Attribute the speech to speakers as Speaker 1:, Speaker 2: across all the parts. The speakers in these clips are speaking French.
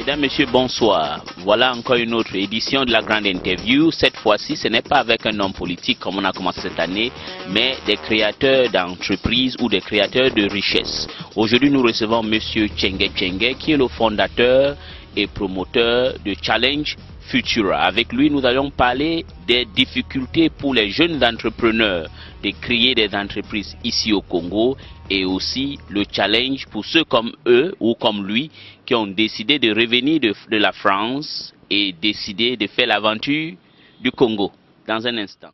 Speaker 1: Mesdames, Messieurs, bonsoir. Voilà encore une autre édition de la grande interview. Cette fois-ci, ce n'est pas avec un homme politique comme on a commencé cette année, mais des créateurs d'entreprises ou des créateurs de richesses. Aujourd'hui, nous recevons Monsieur Tchengue Tchengue, qui est le fondateur et promoteur de Challenge Futura. Avec lui, nous allons parler des difficultés pour les jeunes entrepreneurs de créer des entreprises ici au Congo et aussi le challenge pour ceux comme eux ou comme lui qui ont décidé de revenir de la France et décidé de faire l'aventure du Congo. Dans un instant.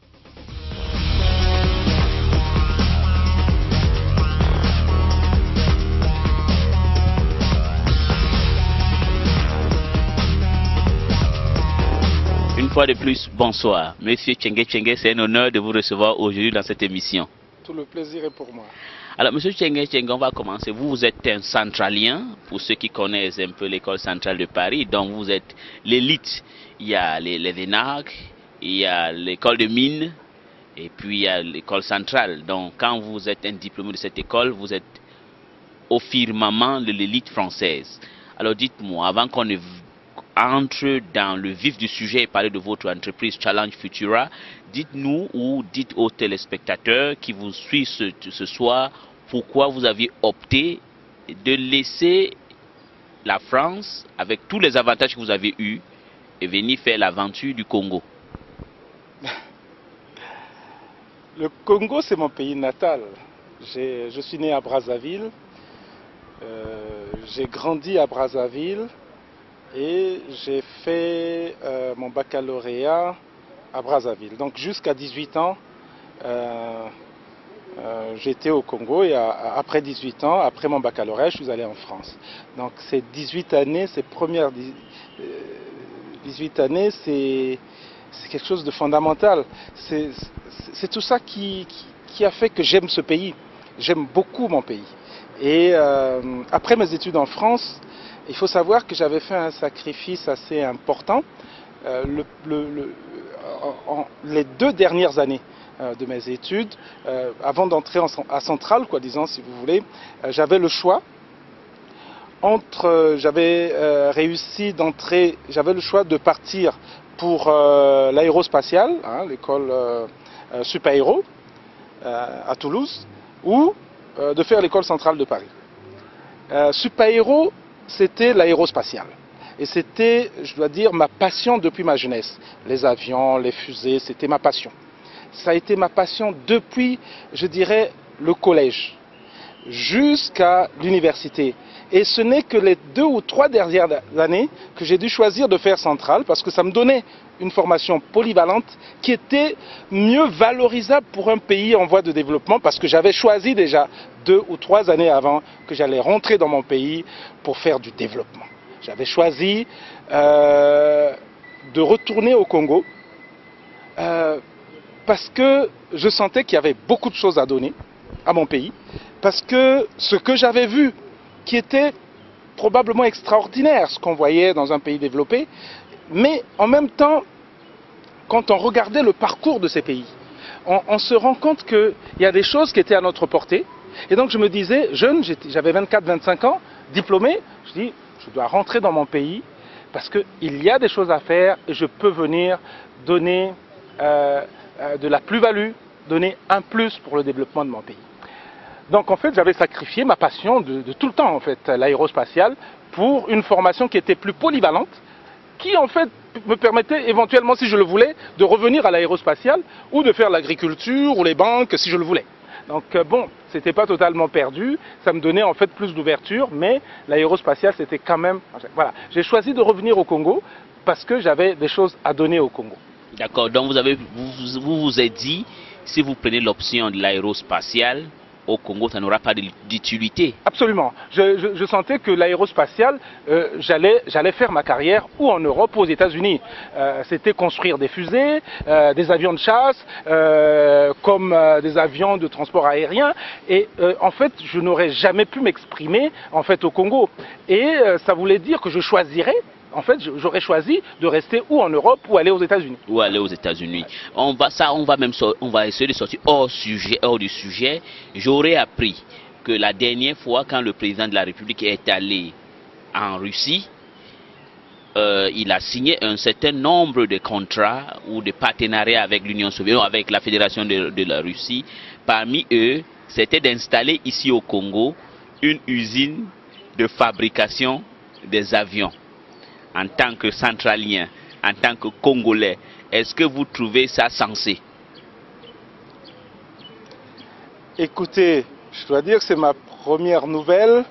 Speaker 1: Une fois de plus, bonsoir. Monsieur Tchengue Tchengue, c'est un honneur de vous recevoir aujourd'hui dans cette émission.
Speaker 2: Tout le plaisir est pour moi.
Speaker 1: Alors, monsieur Tchengue Tchengue, on va commencer. Vous êtes un centralien, pour ceux qui connaissent un peu l'école centrale de Paris. Donc, vous êtes l'élite. Il y a les ENAC, il y a l'école de mines, et puis il y a l'école centrale. Donc, quand vous êtes un diplômé de cette école, vous êtes au firmament de l'élite française. Alors, dites-moi, avant qu'on ne entre dans le vif du sujet et parler de votre entreprise Challenge Futura, dites-nous ou dites aux téléspectateurs qui vous suivent ce soir pourquoi vous aviez opté de laisser la France avec tous les avantages que vous avez eus et venir faire l'aventure du Congo.
Speaker 2: Le Congo, c'est mon pays natal. Je suis né à Brazzaville, j'ai grandi à Brazzaville. Et j'ai fait mon baccalauréat à Brazzaville. Donc jusqu'à 18 ans, j'étais au Congo et après 18 ans, après mon baccalauréat, je suis allé en France. Donc ces 18 années, ces premières 18 années, c'est quelque chose de fondamental. C'est tout ça qui a fait que j'aime ce pays. J'aime beaucoup mon pays. Et après mes études en France, il faut savoir que j'avais fait un sacrifice assez important les 2 dernières années de mes études, avant d'entrer à Centrale, disons si vous voulez, j'avais le choix j'avais réussi d'entrer, j'avais le choix de partir pour l'aérospatiale, l'école Supaéro à Toulouse, ou de faire l'école centrale de Paris. Supaéro, c'était l'aérospatiale. Et c'était, je dois dire, ma passion depuis ma jeunesse. Les avions, les fusées, c'était ma passion. Ça a été ma passion depuis, je dirais, le collège, jusqu'à l'université. Et ce n'est que les 2 ou 3 dernières années que j'ai dû choisir de faire Centrale, parce que ça me donnait une formation polyvalente qui était mieux valorisable pour un pays en voie de développement, parce que j'avais choisi déjà 2 ou 3 années avant que j'allais rentrer dans mon pays pour faire du développement. J'avais choisi de retourner au Congo parce que je sentais qu'il y avait beaucoup de choses à donner à mon pays, parce que ce que j'avais vu qui était probablement extraordinaire, ce qu'on voyait dans un pays développé, mais en même temps, quand on regardait le parcours de ces pays, on se rend compte qu'il y a des choses qui étaient à notre portée. Et donc je me disais, jeune, j'avais 24-25 ans, diplômé, je dis, je dois rentrer dans mon pays parce qu'il y a des choses à faire et je peux venir donner de la plus-value, donner un plus pour le développement de mon pays. Donc en fait, j'avais sacrifié ma passion de tout le temps, en fait, l'aérospatiale, pour une formation qui était plus polyvalente, qui en fait me permettait éventuellement, si je le voulais, de revenir à l'aérospatiale ou de faire l'agriculture ou les banques, si je le voulais. Donc bon, c'était pas totalement perdu, ça me donnait en fait plus d'ouverture, mais l'aérospatiale c'était quand même... Voilà, j'ai choisi de revenir au Congo parce que j'avais des choses à donner au Congo.
Speaker 1: D'accord, donc vous êtes dit, si vous prenez l'option de l'aérospatiale, au Congo, ça n'aura pas d'utilité.
Speaker 2: Absolument. Je sentais que l'aérospatiale, j'allais faire ma carrière ou en Europe ou aux États-Unis. C'était construire des fusées, des avions de chasse, comme des avions de transport aérien. Et en fait, je n'aurais jamais pu m'exprimer en fait au Congo. Et ça voulait dire que je choisirais. En fait, j'aurais choisi de rester ou en Europe ou aller aux États-Unis.
Speaker 1: Ou aller aux États-Unis. On va essayer de sortir hors du sujet. J'aurais appris que la dernière fois, quand le président de la République est allé en Russie, il a signé un certain nombre de contrats ou de partenariats avec l'Union soviétique, avec la Fédération de la Russie. Parmi eux, c'était d'installer ici au Congo une usine de fabrication des avions. En tant que centralien, en tant que Congolais, est-ce que vous trouvez ça sensé?
Speaker 2: Écoutez, je dois dire que c'est ma première nouvelle.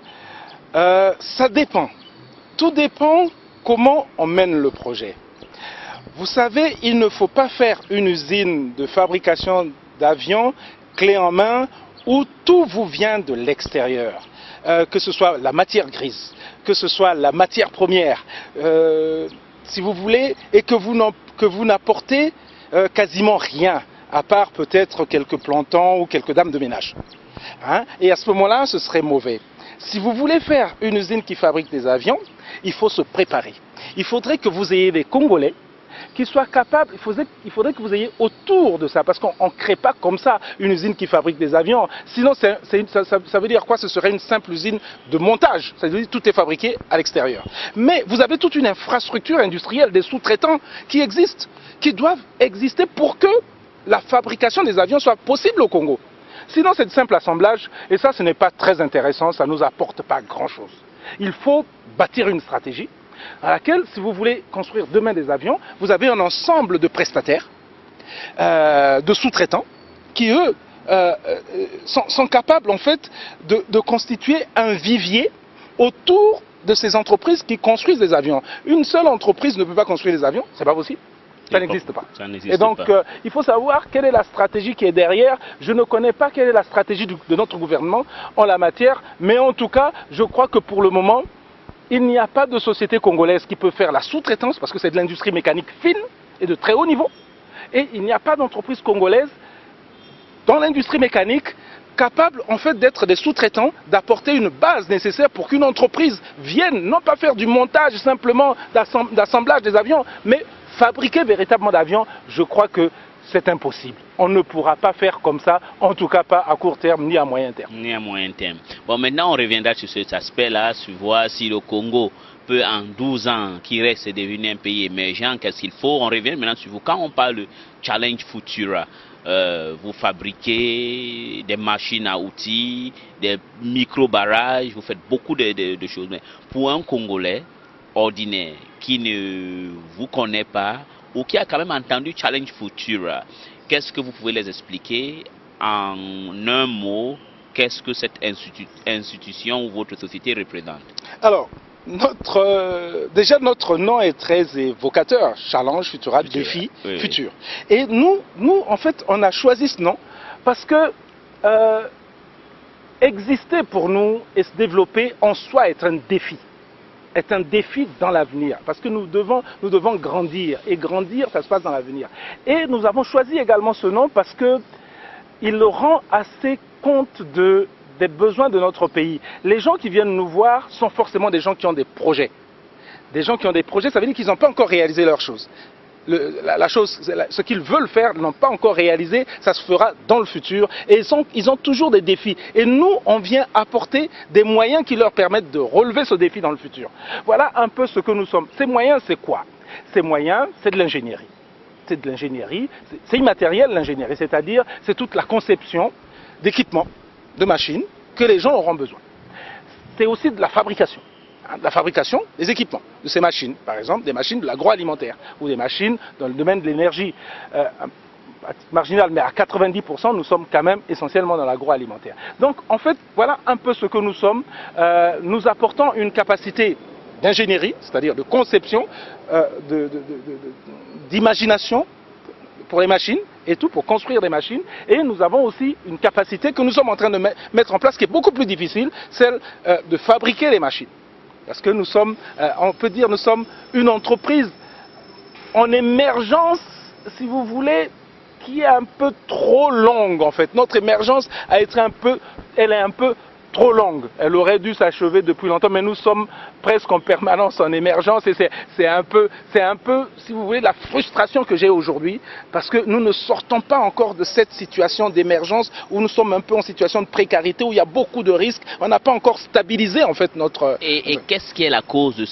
Speaker 2: Ça dépend. Tout dépend comment on mène le projet. Vous savez, il ne faut pas faire une usine de fabrication d'avions clé en main où tout vous vient de l'extérieur. Que ce soit la matière grise, que ce soit la matière première, si vous voulez, et que vous n'apportez quasiment rien, à part peut-être quelques plantons ou quelques dames de ménage. Hein? Et à ce moment-là, ce serait mauvais. Si vous voulez faire une usine qui fabrique des avions, il faut se préparer. Il faudrait que vous ayez des Congolais qui soient capables, il faudrait que vous ayez autour de ça, parce qu'on ne crée pas comme ça une usine qui fabrique des avions. Sinon, ça veut dire quoi? Ce serait une simple usine de montage. Ça veut dire que tout est fabriqué à l'extérieur. Mais vous avez toute une infrastructure industrielle, des sous-traitants qui existent, qui doivent exister pour que la fabrication des avions soit possible au Congo. Sinon, c'est de simple assemblage, et ça, ce n'est pas très intéressant, ça ne nous apporte pas grand-chose. Il faut bâtir une stratégie à laquelle, si vous voulez construire demain des avions, vous avez un ensemble de prestataires, de sous-traitants, qui, eux, sont capables, en fait, de constituer un vivier autour de ces entreprises qui construisent des avions. Une seule entreprise ne peut pas construire des avions, c'est pas possible. Ça n'existe pas. Et donc, il faut savoir quelle est la stratégie qui est derrière. Je ne connais pas quelle est la stratégie de notre gouvernement en la matière, mais en tout cas, je crois que pour le moment, il n'y a pas de société congolaise qui peut faire la sous-traitance, parce que c'est de l'industrie mécanique fine et de très haut niveau. Et il n'y a pas d'entreprise congolaise dans l'industrie mécanique capable en fait d'être des sous-traitants, d'apporter une base nécessaire pour qu'une entreprise vienne, non pas faire du montage simplement d'assemblage des avions, mais fabriquer véritablement d'avions. Je crois que c'est impossible. On ne pourra pas faire comme ça, en tout cas pas à court terme ni à moyen terme.
Speaker 1: Ni à moyen terme. Bon, maintenant on reviendra sur cet aspect-là, sur voir si le Congo peut en 12 ans, qui reste devenu un pays émergent, qu'est-ce qu'il faut. On revient maintenant sur vous. Quand on parle de Challenge Futura, vous fabriquez des machines à outils, des micro-barrages, vous faites beaucoup de choses. Mais pour un Congolais ordinaire qui ne vous connaît pas ou qui a quand même entendu Challenge Futura, qu'est-ce que vous pouvez les expliquer en un mot? Qu'est-ce que cette institution ou votre société représente?
Speaker 2: Alors, déjà notre nom est très évocateur, Challenge Futura, défi,
Speaker 1: oui,
Speaker 2: futur. Et nous, en fait, on a choisi ce nom parce que exister pour nous et se développer en soi est un défi. Est un défi dans l'avenir, parce que nous devons grandir, et grandir, ça se passe dans l'avenir. Et nous avons choisi également ce nom parce que il rend assez compte des besoins de notre pays. Les gens qui viennent nous voir sont forcément des gens qui ont des projets. Des gens qui ont des projets, ça veut dire qu'ils n'ont pas encore réalisé leurs choses. Ce qu'ils veulent faire, n'ont pas encore réalisé, ça se fera dans le futur. Et ils ont toujours des défis. Et nous, on vient apporter des moyens qui leur permettent de relever ce défi dans le futur. Voilà un peu ce que nous sommes. Ces moyens, c'est quoi? Ces moyens, c'est de l'ingénierie. C'est de l'ingénierie, c'est immatériel l'ingénierie, c'est-à-dire c'est toute la conception d'équipements, de machines que les gens auront besoin. C'est aussi de la fabrication. De la fabrication des équipements, de ces machines, par exemple des machines de l'agroalimentaire ou des machines dans le domaine de l'énergie. À titre marginal, mais à 90%, nous sommes quand même essentiellement dans l'agroalimentaire. Donc, en fait, voilà un peu ce que nous sommes. Nous apportons une capacité d'ingénierie, c'est-à-dire de conception, d'imagination pour les machines et tout, pour construire des machines. Et nous avons aussi une capacité que nous sommes en train de mettre en place, qui est beaucoup plus difficile, celle de fabriquer les machines. Parce que nous sommes, on peut dire, nous sommes une entreprise en émergence, si vous voulez, qui est un peu trop longue en fait. Notre émergence elle est un peu trop longue. Elle aurait dû s'achever depuis longtemps, mais nous sommes presque en permanence en émergence et c'est un peu, si vous voulez, la frustration que j'ai aujourd'hui, parce que nous ne sortons pas encore de cette situation d'émergence où nous sommes un peu en situation de précarité, où il y a beaucoup de risques. On n'a pas encore stabilisé en fait notre...
Speaker 1: Et qu'est-ce qui est la cause de cette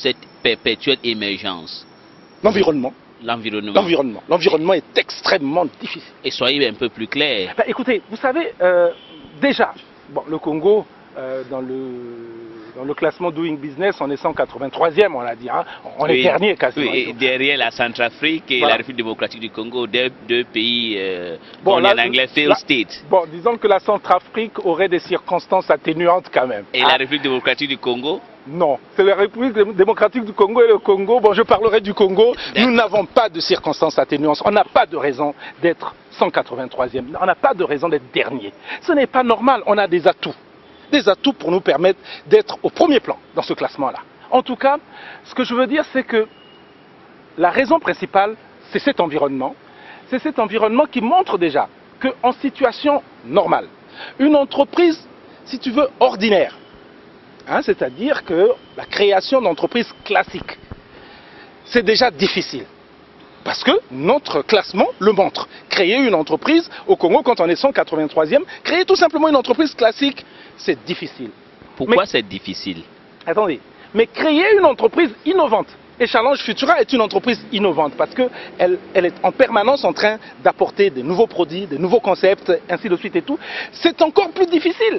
Speaker 1: perpétuelle émergence?
Speaker 2: L'environnement.
Speaker 1: L'environnement.
Speaker 2: L'environnement est extrêmement difficile.
Speaker 1: Et soyez un peu plus clair.
Speaker 2: Ben, écoutez, vous savez, déjà, bon, le Congo, dans le classement Doing Business, on est 183e, on l'a dit. Hein. On est dernier quasiment.
Speaker 1: Oui, derrière la Centrafrique et voilà. La République démocratique du Congo, deux pays,
Speaker 2: bon, là,
Speaker 1: en anglais, failed state.
Speaker 2: Bon, disons que la Centrafrique aurait des circonstances atténuantes quand même.
Speaker 1: Et la République démocratique du Congo?
Speaker 2: Non, c'est la République démocratique du Congo et le Congo. Bon, je parlerai du Congo. Nous n'avons pas de circonstances atténuantes. On n'a pas de raison d'être 183e. On n'a pas de raison d'être dernier. Ce n'est pas normal. On a des atouts. Des atouts pour nous permettre d'être au premier plan dans ce classement-là. En tout cas, ce que je veux dire, c'est que la raison principale, c'est cet environnement. C'est cet environnement qui montre déjà qu'en situation normale, une entreprise, si tu veux, ordinaire, hein, c'est-à-dire que la création d'entreprises classiques, c'est déjà difficile. Parce que notre classement le montre. Créer une entreprise au Congo quand on est 183e, créer tout simplement une entreprise classique, c'est difficile.
Speaker 1: Pourquoi c'est difficile?
Speaker 2: Attendez, mais créer une entreprise innovante, et Challenge Futura est une entreprise innovante parce qu'elle est en permanence en train d'apporter des nouveaux produits, des nouveaux concepts, ainsi de suite et tout, c'est encore plus difficile.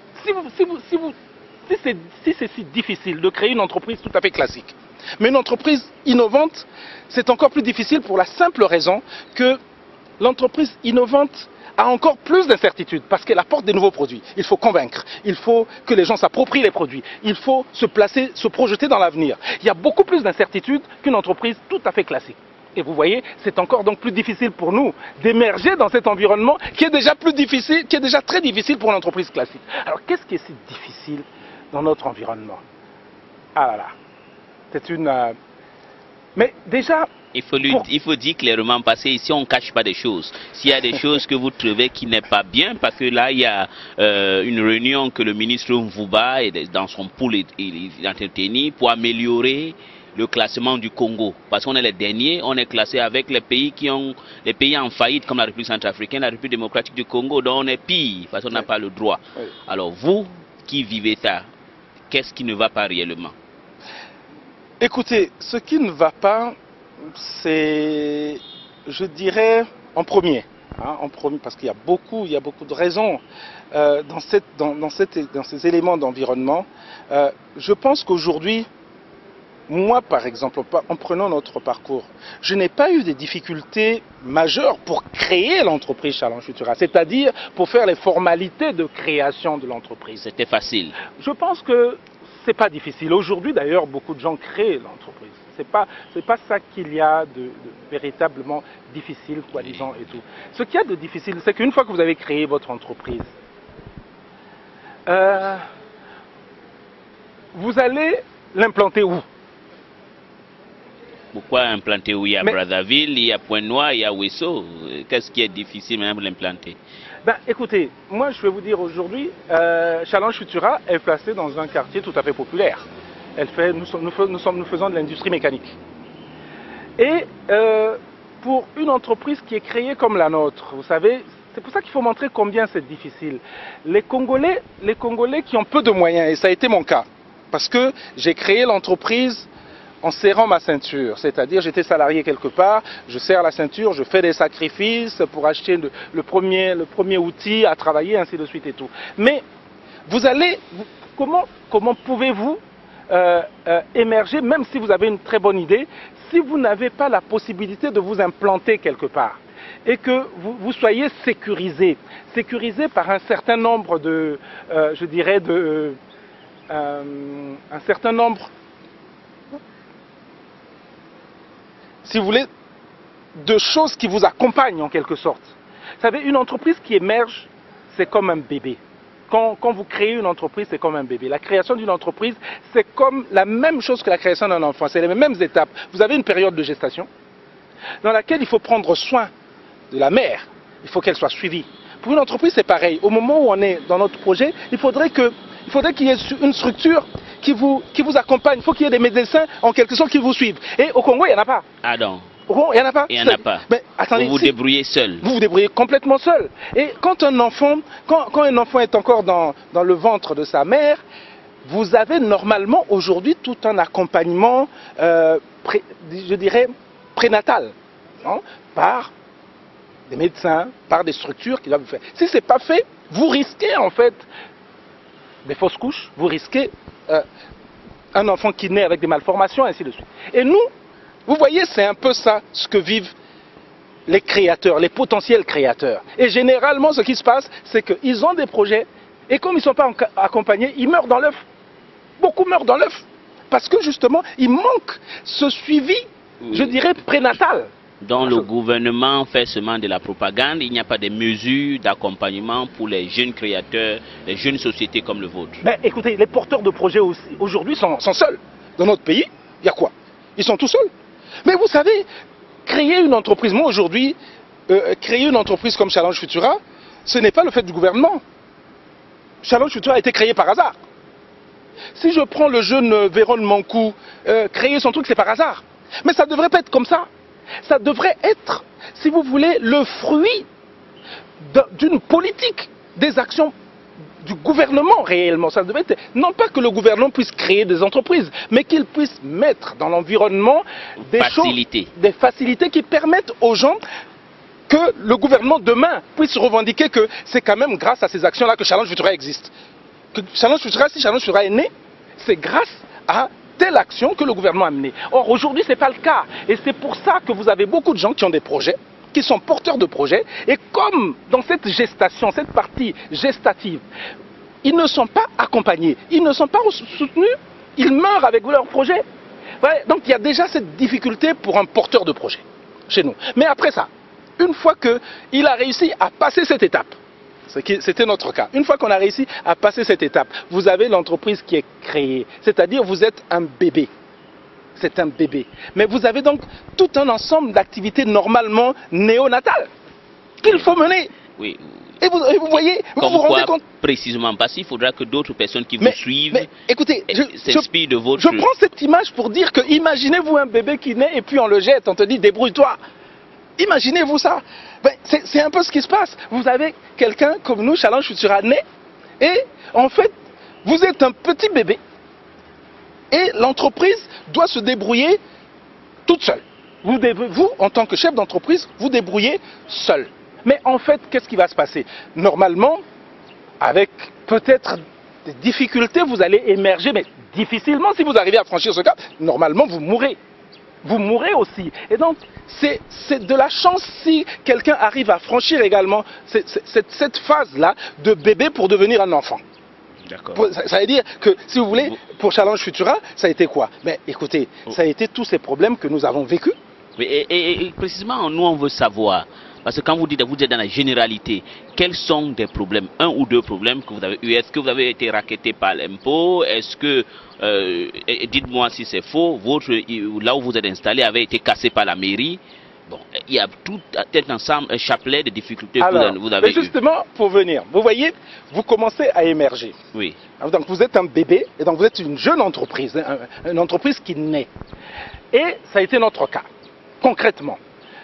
Speaker 2: Si c'est si difficile de créer une entreprise tout à fait classique, mais une entreprise innovante, c'est encore plus difficile pour la simple raison que l'entreprise innovante a encore plus d'incertitudes parce qu'elle apporte des nouveaux produits. Il faut convaincre, il faut que les gens s'approprient les produits, il faut se placer, se projeter dans l'avenir. Il y a beaucoup plus d'incertitudes qu'une entreprise tout à fait classique. Et vous voyez, c'est encore donc plus difficile pour nous d'émerger dans cet environnement qui est déjà plus difficile, qui est déjà très difficile pour l'entreprise classique. Alors qu'est-ce qui est si difficile dans notre environnement? Ah là là, c'est une... Mais déjà...
Speaker 1: Il faut dire clairement, parce que ici on ne cache pas des choses. S'il y a des choses que vous trouvez qui n'est pas bien, parce que là il y a une réunion que le ministre Mvouba est dans son pool il entretenu pour améliorer le classement du Congo. Parce qu'on est les derniers, on est classé avec les pays en faillite comme la République centrafricaine, la République démocratique du Congo, dont on est pire, parce qu'on n'a pas le droit. Oui. Alors vous qui vivez ça, qu'est-ce qui ne va pas réellement?
Speaker 2: Écoutez, ce qui ne va pas, c'est, je dirais, en premier, parce qu'il y a beaucoup de raisons dans ces éléments d'environnement. Je pense qu'aujourd'hui, moi par exemple, en prenant notre parcours, je n'ai pas eu des difficultés majeures pour créer l'entreprise Challenge Futura, c'est-à-dire pour faire les formalités de création de l'entreprise.
Speaker 1: C'était facile.
Speaker 2: Je pense que c'est pas difficile. Aujourd'hui d'ailleurs, beaucoup de gens créent l'entreprise. C'est pas ça qu'il y a de véritablement difficile, disant et tout. Ce qu'il y a de difficile, c'est qu'une fois que vous avez créé votre entreprise, vous allez l'implanter où?
Speaker 1: Pourquoi implanter où? Il y a Brazzaville, il y a Pointe-Noire, il y a Ouesso. Qu'est-ce qui est difficile même de l'implanter?
Speaker 2: Ben, écoutez, moi je vais vous dire aujourd'hui, Challenge Futura est placé dans un quartier tout à fait populaire. Nous faisons de l'industrie mécanique. Et pour une entreprise qui est créée comme la nôtre, vous savez, c'est pour ça qu'il faut montrer combien c'est difficile. Les Congolais qui ont peu de moyens, et ça a été mon cas, parce que j'ai créé l'entreprise en serrant ma ceinture, c'est-à-dire j'étais salarié quelque part, je serre la ceinture, je fais des sacrifices pour acheter le premier outil à travailler, ainsi de suite et tout. Mais comment pouvez-vous émerger, même si vous avez une très bonne idée, si vous n'avez pas la possibilité de vous implanter quelque part et que vous soyez sécurisé par un certain nombre de, je dirais, un certain nombre, si vous voulez, de choses qui vous accompagnent en quelque sorte. Vous savez, une entreprise qui émerge, c'est comme un bébé. Quand vous créez une entreprise, c'est comme un bébé. La création d'une entreprise, c'est comme la même chose que la création d'un enfant. C'est les mêmes étapes. Vous avez une période de gestation dans laquelle il faut prendre soin de la mère. Il faut qu'elle soit suivie. Pour une entreprise, c'est pareil. Au moment où on est dans notre projet, il faudrait qu'il y ait une structure qui vous accompagne. Il faut qu'il y ait des médecins, en quelque sorte, qui vous suivent. Et au Congo, il n'y en a pas.
Speaker 1: Ah non.
Speaker 2: Il n'y en a pas.
Speaker 1: Il n'y en a pas.
Speaker 2: Mais, attendez,
Speaker 1: vous vous débrouillez seul.
Speaker 2: Vous vous débrouillez complètement seul. Et quand un enfant est encore dans le ventre de sa mère, vous avez normalement aujourd'hui tout un accompagnement, je dirais, prénatal, non, par des médecins, par des structures qui doivent le faire. Si ce n'est pas fait, vous risquez en fait des fausses couches, vous risquez un enfant qui naît avec des malformations, ainsi de suite. Et nous, vous voyez, c'est un peu ça ce que vivent les créateurs, les potentiels créateurs. Et généralement, ce qui se passe, c'est qu'ils ont des projets, et comme ils ne sont pas accompagnés, ils meurent dans l'œuf. Beaucoup meurent dans l'œuf. Parce que justement, il manque ce suivi, je dirais, prénatal.
Speaker 1: Dans le gouvernement fait seulement de la propagande, il n'y a pas de mesures d'accompagnement pour les jeunes créateurs, les jeunes sociétés comme le vôtre.
Speaker 2: Mais écoutez, les porteurs de projets aujourd'hui sont seuls. Dans notre pays, il y a quoi? Ils sont tout seuls. Mais vous savez, créer une entreprise, moi aujourd'hui, créer une entreprise comme Challenge Futura, ce n'est pas le fait du gouvernement. Challenge Futura a été créé par hasard. Si je prends le jeune Véron Mankou, créer son truc, c'est par hasard. Mais ça ne devrait pas être comme ça. Ça devrait être, si vous voulez, le fruit d'une politique, des actions du gouvernement réellement. Ça devrait être, non pas que le gouvernement puisse créer des entreprises, mais qu'il puisse mettre dans l'environnement des facilités qui permettent aux gens que le gouvernement demain puisse revendiquer que c'est quand même grâce à ces actions-là que Challenge Futura existe. Que Challenge Futura, si Challenge Futura est né, c'est grâce à telle action que le gouvernement a menée. Or, aujourd'hui, ce n'est pas le cas. Et c'est pour ça que vous avez beaucoup de gens qui ont des projets, qui sont porteurs de projets. Et comme dans cette gestation, cette partie gestative, ils ne sont pas accompagnés, ils ne sont pas soutenus, ils meurent avec leur projet. Ouais, donc, il y a déjà cette difficulté pour un porteur de projet chez nous. Mais après ça, une fois qu'il a réussi à passer cette étape, c'était notre cas. Une fois qu'on a réussi à passer cette étape, vous avez l'entreprise qui est créée. C'est-à-dire vous êtes un bébé. C'est un bébé. Mais vous avez donc tout un ensemble d'activités normalement néonatales qu'il faut mener.
Speaker 1: Oui.
Speaker 2: Et vous voyez, vous vous rendez compte
Speaker 1: précisément, parce qu'il faudra que d'autres personnes qui vous suivent
Speaker 2: écoutez,
Speaker 1: s'inspirent de votre...
Speaker 2: Je prends cette image pour dire que imaginez-vous un bébé qui naît et puis on le jette, on te dit débrouille-toi. Imaginez-vous ça. Ben, c'est un peu ce qui se passe. Vous avez quelqu'un comme nous, Challenge Futura, né, et en fait, vous êtes un petit bébé, et l'entreprise doit se débrouiller toute seule. Vous, en tant que chef d'entreprise, vous débrouillez seul. Mais en fait, qu'est-ce qui va se passer? Normalement, avec peut-être des difficultés, vous allez émerger, mais difficilement, si vous arrivez à franchir ce cap, normalement, vous mourrez. Vous mourrez aussi. Et donc, c'est de la chance si quelqu'un arrive à franchir également cette phase-là de bébé pour devenir un enfant. Ça veut dire que, si vous voulez, pour Challenge Futura, ça a été quoi? Mais écoutez, ça a été tous ces problèmes que nous avons vécus.
Speaker 1: Et précisément, nous, on veut savoir, parce que quand vous dites vous êtes dans la généralité, quels sont des problèmes, un ou deux problèmes que vous avez eu? Est-ce que vous avez été racketté par l'impôt? Est-ce que, dites-moi si c'est faux, là où vous êtes installé avait été cassé par la mairie? Bon, il y a tout un ensemble, un chapelet de difficultés que vous avez
Speaker 2: mais justement, pour venir, vous voyez, vous commencez à émerger.
Speaker 1: Oui.
Speaker 2: Donc vous êtes un bébé, et donc vous êtes une jeune entreprise, une entreprise qui naît. Et ça a été notre cas, concrètement.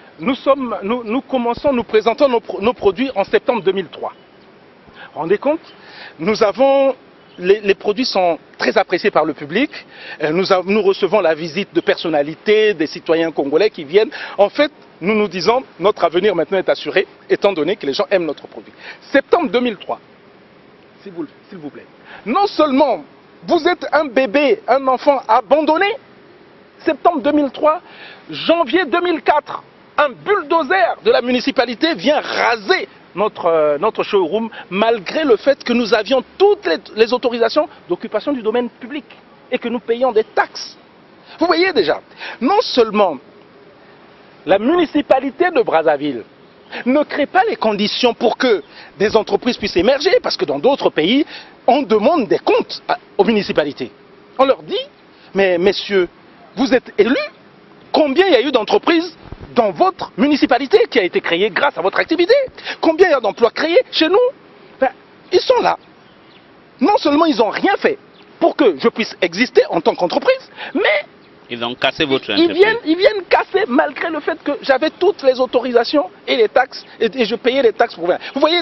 Speaker 2: Nous commençons, nous présentons nos produits en septembre 2003. Vous vous rendez compte? Nous avons... Les produits sont très appréciés par le public. Nous recevons la visite de personnalités, des citoyens congolais qui viennent. En fait, nous nous disons, notre avenir maintenant est assuré, étant donné que les gens aiment notre produit. Septembre 2003, s'il vous plaît. Non seulement vous êtes un bébé, un enfant abandonné, septembre 2003, janvier 2004, un bulldozer de la municipalité vient raser notre showroom, malgré le fait que nous avions toutes les autorisations d'occupation du domaine public et que nous payions des taxes. Vous voyez déjà, non seulement la municipalité de Brazzaville ne crée pas les conditions pour que des entreprises puissent émerger, parce que dans d'autres pays, on demande des comptes aux municipalités. On leur dit, mais messieurs, vous êtes élus, combien il y a eu d'entreprises dans votre municipalité qui a été créée grâce à votre activité? Combien il y a d'emplois créés chez nous? Ils sont là. Non seulement ils n'ont rien fait pour que je puisse exister en tant qu'entreprise, mais
Speaker 1: ils ont cassé votre entreprise.
Speaker 2: Ils viennent casser malgré le fait que j'avais toutes les autorisations et les taxes, et je payais les taxes pour venir. Vous voyez déjà,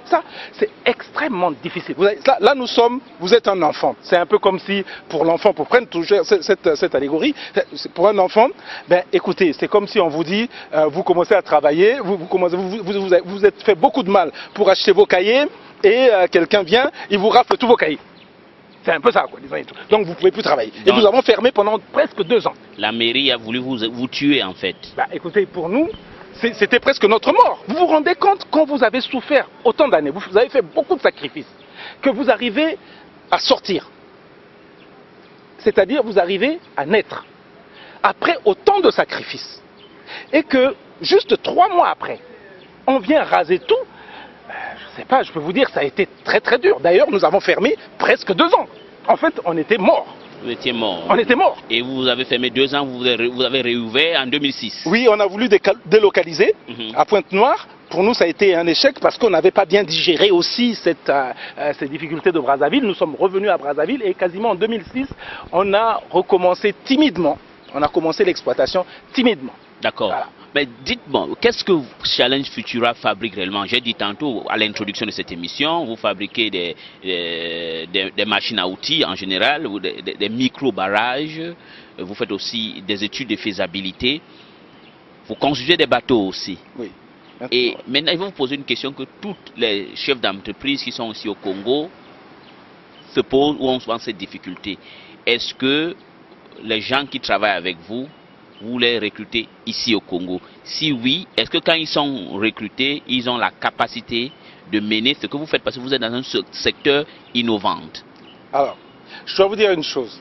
Speaker 2: Ça, c'est extrêmement difficile. Là, nous sommes, vous êtes un enfant. C'est un peu comme si, pour l'enfant, pour prendre toujours cette allégorie, pour un enfant, ben, écoutez, c'est comme si on vous dit, vous commencez à travailler, vous êtes fait beaucoup de mal pour acheter vos cahiers, et quelqu'un vient, il vous rafle tous vos cahiers. C'est un peu ça, quoi, disons et tout. Donc vous ne pouvez plus travailler. Et nous avons fermé pendant presque 2 ans.
Speaker 1: La mairie a voulu vous tuer, en fait.
Speaker 2: Bah, écoutez, pour nous, c'était presque notre mort. Vous vous rendez compte, quand vous avez souffert autant d'années, vous avez fait beaucoup de sacrifices, que vous arrivez à sortir. C'est-à-dire, vous arrivez à naître. Après autant de sacrifices. Et que, juste 3 mois après, on vient raser tout. Je ne sais pas, je peux vous dire, ça a été très très dur. D'ailleurs, nous avons fermé presque 2 ans. En fait, on était morts.
Speaker 1: Vous étiez mort.
Speaker 2: On était morts.
Speaker 1: Et vous avez fermé 2 ans, vous avez réouvert en 2006.
Speaker 2: Oui, on a voulu délocaliser à Pointe-Noire. Pour nous, ça a été un échec parce qu'on n'avait pas bien digéré aussi ces difficultés de Brazzaville. Nous sommes revenus à Brazzaville et quasiment en 2006, on a recommencé timidement. On a commencé l'exploitation timidement.
Speaker 1: D'accord. Voilà. Mais dites-moi, qu'est-ce que Challenge Futura fabrique réellement? J'ai dit tantôt à l'introduction de cette émission, vous fabriquez des machines à outils en général, ou des micro-barrages, vous faites aussi des études de faisabilité, vous construisez des bateaux aussi.
Speaker 2: Oui.
Speaker 1: Et maintenant, il va vous poser une question que tous les chefs d'entreprise qui sont ici au Congo se posent ou ont souvent cette difficulté. Est-ce que les gens qui travaillent avec vous, vous les recrutez ici au Congo? Si oui, est-ce que quand ils sont recrutés, ils ont la capacité de mener ce que vous faites parce que vous êtes dans un secteur innovant?
Speaker 2: Alors, je dois vous dire une chose.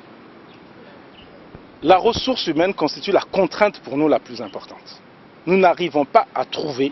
Speaker 2: La ressource humaine constitue la contrainte pour nous la plus importante. Nous n'arrivons pas à trouver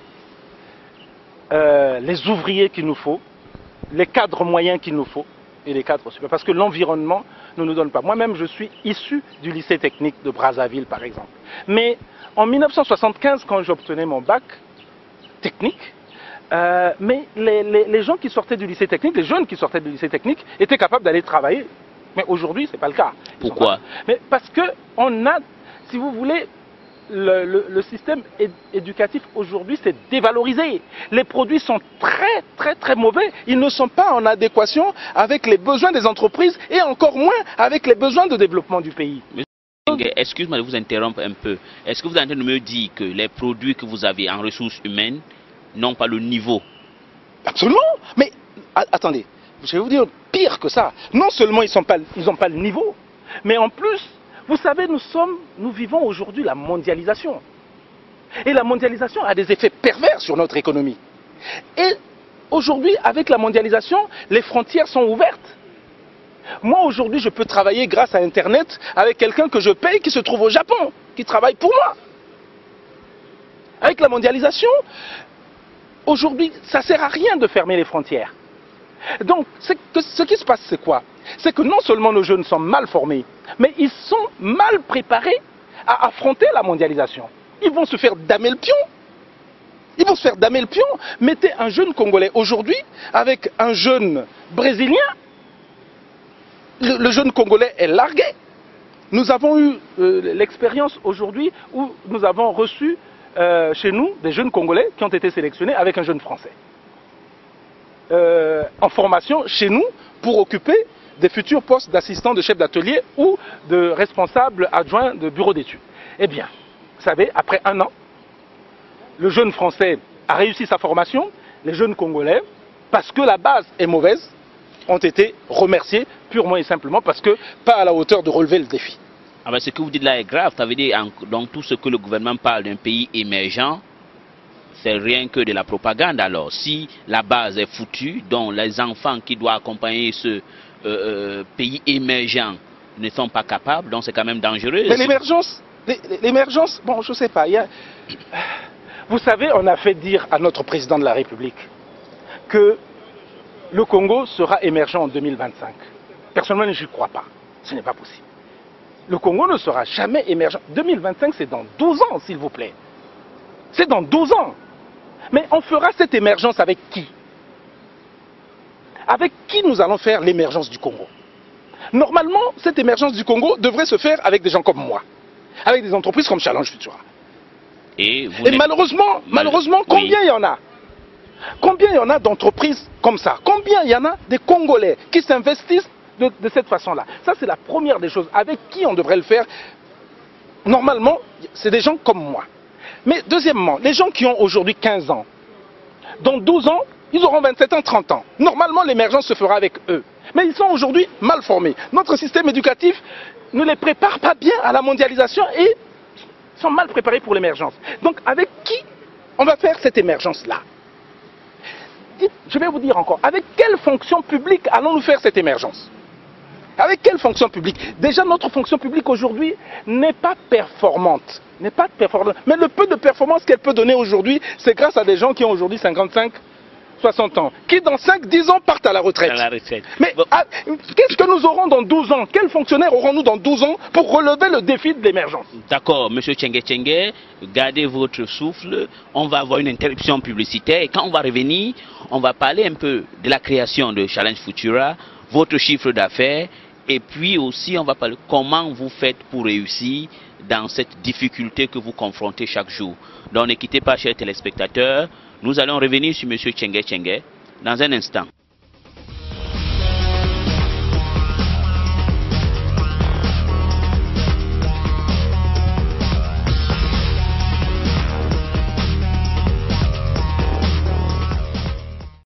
Speaker 2: les ouvriers qu'il nous faut, les cadres moyens qu'il nous faut et les cadres supérieurs. Parce que l'environnement ne nous donne pas. Moi-même, je suis issu du lycée technique de Brazzaville, par exemple. Mais en 1975, quand j'obtenais mon bac technique, mais les gens qui sortaient du lycée technique, les jeunes qui sortaient du lycée technique, étaient capables d'aller travailler. Mais aujourd'hui, ce n'est pas le cas.
Speaker 1: Pourquoi?
Speaker 2: Mais parce qu'on a, si vous voulez, le système éducatif aujourd'hui s'est dévalorisé. Les produits sont très mauvais. Ils ne sont pas en adéquation avec les besoins des entreprises et encore moins avec les besoins de développement du pays.
Speaker 1: Excuse-moi de vous interrompre un peu. Est-ce que vous êtes en train de me dire que les produits que vous avez en ressources humaines n'ont pas le niveau?
Speaker 2: Absolument. Mais attendez, je vais vous dire pire que ça. Non seulement ils n'ont pas le niveau, mais en plus, vous savez, nous vivons aujourd'hui la mondialisation. Et la mondialisation a des effets pervers sur notre économie. Et aujourd'hui, avec la mondialisation, les frontières sont ouvertes. Moi, aujourd'hui, je peux travailler grâce à Internet avec quelqu'un que je paye qui se trouve au Japon, qui travaille pour moi. Avec la mondialisation, aujourd'hui, ça ne sert à rien de fermer les frontières. Donc, ce qui se passe, c'est quoi? C'est que non seulement nos jeunes sont mal formés, mais ils sont mal préparés à affronter la mondialisation. Ils vont se faire damer le pion. Ils vont se faire damer le pion. Mettez un jeune Congolais aujourd'hui avec un jeune Brésilien. Le jeune Congolais est largué. Nous avons eu l'expérience aujourd'hui où nous avons reçu chez nous des jeunes Congolais qui ont été sélectionnés avec un jeune Français. En formation chez nous pour occuper des futurs postes d'assistant de chef d'atelier ou de responsable adjoint de bureau d'études. Eh bien, vous savez, après 1 an, le jeune Français a réussi sa formation, les jeunes Congolais, parce que la base est mauvaise, ont été remerciés purement et simplement parce que pas à la hauteur de relever le défi.
Speaker 1: Ah ben, ce que vous dites là est grave, ça veut dire dans tout ce que le gouvernement parle d'un pays émergent, c'est rien que de la propagande. Alors, si la base est foutue, dont les enfants qui doivent accompagner ce pays émergent ne sont pas capables, donc c'est quand même dangereux.
Speaker 2: Mais l'émergence, bon, je ne sais pas. Vous savez, on a fait dire à notre président de la République que le Congo sera émergent en 2025. Personnellement, je n'y crois pas. Ce n'est pas possible. Le Congo ne sera jamais émergent. 2025, c'est dans 12 ans, s'il vous plaît. C'est dans 12 ans. Mais on fera cette émergence avec qui? Avec qui nous allons faire l'émergence du Congo? Normalement, cette émergence du Congo devrait se faire avec des gens comme moi, avec des entreprises comme Challenge Futura. Et malheureusement, combien il y en a? Combien il y en a d'entreprises comme ça? Combien il y en a des Congolais qui s'investissent de cette façon-là? Ça, c'est la première des choses. Avec qui on devrait le faire? Normalement, c'est des gens comme moi. Mais deuxièmement, les gens qui ont aujourd'hui 15 ans, dans 12 ans, ils auront 27 ans, 30 ans. Normalement, l'émergence se fera avec eux. Mais ils sont aujourd'hui mal formés. Notre système éducatif ne les prépare pas bien à la mondialisation et sont mal préparés pour l'émergence. Donc, avec qui on va faire cette émergence-là? Je vais vous dire encore, avec quelle fonction publique allons-nous faire cette émergence? Avec quelle fonction publique? Déjà, notre fonction publique aujourd'hui n'est pas performante. Mais le peu de performance qu'elle peut donner aujourd'hui, c'est grâce à des gens qui ont aujourd'hui 55, 60 ans, qui dans 5-10 ans partent à la retraite. Mais bon, qu'est-ce que nous aurons dans 12 ans? Quels fonctionnaires aurons-nous dans 12 ans pour relever le défi de l'émergence?
Speaker 1: D'accord, monsieur Tchengue, gardez votre souffle. On va avoir une interruption publicitaire et quand on va revenir, on va parler un peu de la création de Challenge Futura, votre chiffre d'affaires, et puis aussi on va parler comment vous faites pour réussir dans cette difficulté que vous confrontez chaque jour. Donc ne quittez pas, chers téléspectateurs, nous allons revenir sur monsieur Tchengue dans un instant.